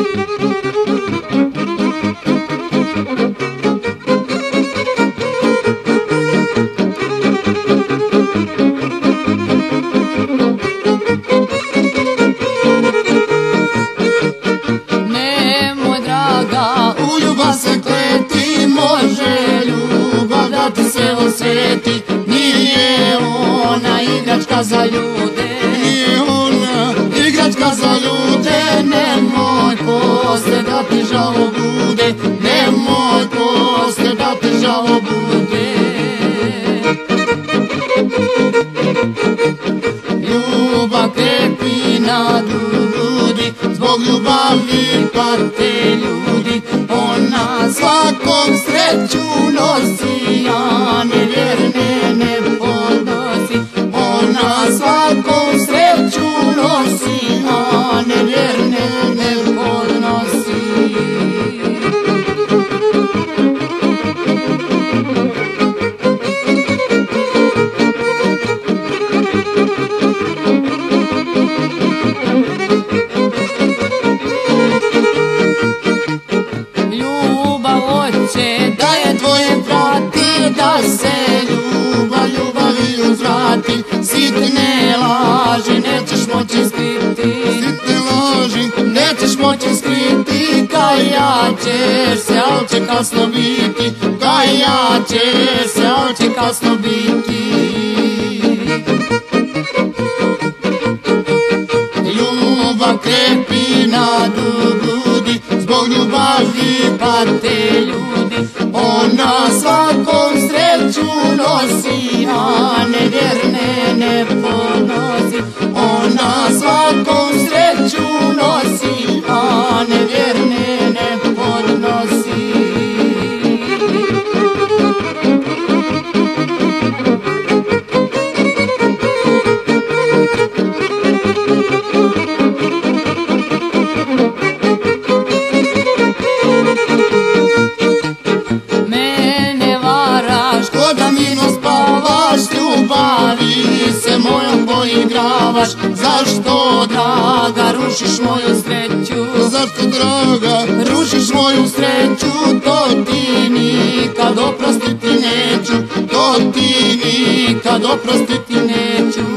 Nemoj draga, u ljubav se kleti, može ljubav da ti se osveti. Nije ona igračka za ljude, Nije ona igračka za ljude. Nemoj posle da ti žao bude, nemoj posle da ti žao bude. Ljubav krepi na grudi, zbog ljubavi pate ljudi. Ona svakom sreću nosi, a nevjerne ne podnosi. Ona svakom sreću nosi, a nevjerne ne podnosi. Ljubav hoće da je tvoje prati, da se ljubavi uzvrati. Sitne laži nećeš moći skriti, Sitne laži nećeš moći skriti. Kajat ćeš se, al će kasno biti, kajat ćeš se, al će kasno biti. Ljubav krepi na grudi, zbog ljubavi pate ljudi. Ona svakom sreću nosi, a nevjerne ne podnosi. Ona svakom sreću nosi, a nevjerne ne podnosi. Mene varaš, ko da mirno spavaš, ljubavi se mojom poigravaš. Zašto, draga, rušiš moju sreću? Zašto draga Rušiš moju sreću, to ti nikad oprostiti neću, to ti nikad oprostiti neću.